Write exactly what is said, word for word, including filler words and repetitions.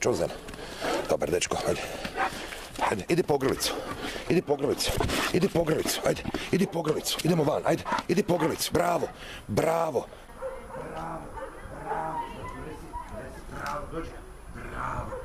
Ch.Chosen. Dobar dečko, ajde. Ajde, idi po grlicu. Idi po grlicu. Idi po grlicu, ajde. Idi po grlicu. Idemo van, ajde. Idi po grlicu. Bravo. Bravo. Bravo. Bravo. Bravo. Dođi. Bravo.